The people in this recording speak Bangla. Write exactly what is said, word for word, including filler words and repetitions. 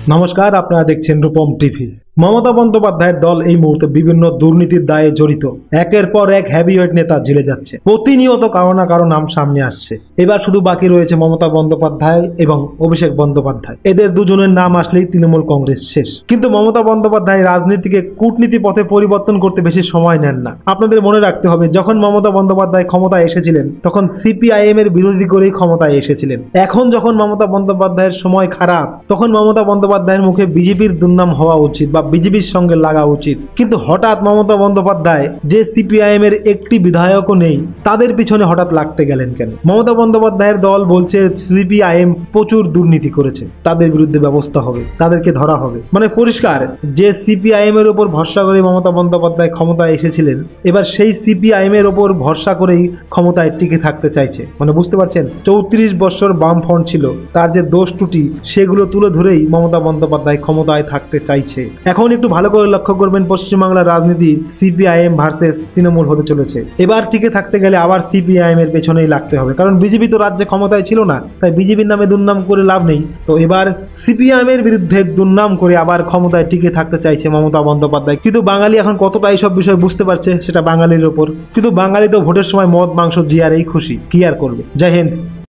নমস্কার, আপনারা দেখছেন রূপম টিভি। মমতা বন্দ্যোপাধ্যায়ের দল এই মুহূর্তে বিভিন্ন দুর্নীতির দায়ে জড়িত। একের পর এক হেভিওয়েট নেতা জেলে যাচ্ছে, প্রতিনিয়ত কারো না কারো নাম সামনে আসছে। এবার শুধু বাকি রয়েছে মমতা বন্দ্যোপাধ্যায় এবং অভিষেক বন্দ্যোপাধ্যায়। এদের দুজনের নাম আসলেই তৃণমূল কংগ্রেস শেষ। কিন্তু মমতা বন্দ্যোপাধ্যায় রাজনীতিকে কূটনীতি পথে পরিবর্তন করতে বেশি সময় নেন না। আপনাদের মনে রাখতে হবে, যখন মমতা বন্দ্যোপাধ্যায় ক্ষমতায় এসেছিলেন তখন সিপিআইএম এর বিরোধী করেই ক্ষমতায় এসেছিলেন। এখন যখন মমতা বন্দ্যোপাধ্যায়ের সময় খারাপ, তখন মমতা বন্দ্যোপাধ্যায়ের মুখে বিজেপির দুর্নাম হওয়া উচিত বা বিজেপির সঙ্গে লাগা উচিত। কিন্তু হঠাৎ মমতা বন্দ্যোপাধ্যায়, যে সিপিআইএম এর একটি বিধায়কও নেই, তাদের পিছনে হঠাৎ লাগতে গেলেন কেন? মমতা বন্দ্যোপাধ্যায়ের দল বলছে সিপিআইএম প্রচুর দুর্নীতি করেছে, তাদের বিরুদ্ধে ব্যবস্থা হবে, তাদেরকে ধরা হবে। মানে পরিষ্কার, যে সিপিআইএম এর উপর ভরসা করে মমতা বন্দ্যোপাধ্যায় ক্ষমতায় এসেছিলেন, এবার সেই সিপিআইএম এর উপর ভরসা করেই ক্ষমতায় টিকে থাকতে চাইছে। মানে বুঝতে পারছেন, চৌত্রিশ বছর বামফ্রন্ট ছিল, তার যে দোষ ত্রুটি সেগুলো তুলে ধরেই মমতা বন্দ্যোপাধ্যায় ক্ষমতায় থাকতে চাইছে। এখন একটু ভালো করে লক্ষ্য করবেন, পশ্চিমবাংলার রাজনীতি সিপিআইএম ভার্সেস তৃণমূল হতে চলেছে। এবার টিকে থাকতে গেলে আবার সিপিআইএম এর পেছনেই লাগতে হবে, কারণ বিজেপি তো রাজ্যে ক্ষমতায় ছিল না, তাই বিজেপির নামে দুর্নাম করে লাভ নেই। তো এবার সিপিআইএম এর বিরুদ্ধে দুর্নাম করে আবার ক্ষমতায় টিকে থাকতে চাইছে মমতা বন্দ্যোপাধ্যায়। কিন্তু বাঙালি এখন কতটা এইসব বিষয় বুঝতে পারছে সেটা বাঙালির ওপর। কিন্তু বাঙালি তো ভোটের সময় মদ মাংস জিয়ারেই খুশি, কি আর করবে। জয় হিন্দ।